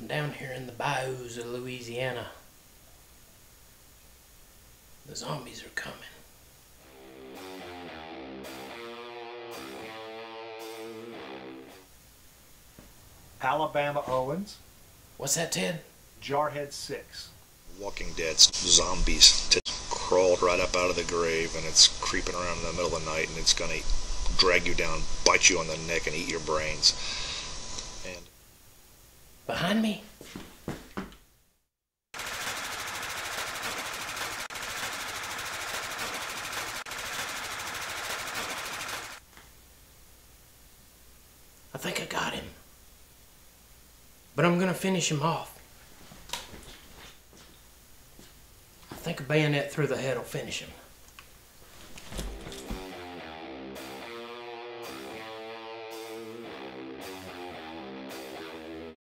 down here in the bayous of Louisiana. The zombies are coming. Alabama Owens. What's that, Ted? Jarhead6. Walking Dead zombies crawled right up out of the grave, and it's creeping around in the middle of the night, and it's gonna drag you down, bite you on the neck, and eat your brains. And behind me? I think I got him. But I'm gonna finish him off. I think a bayonet through the head will finish him.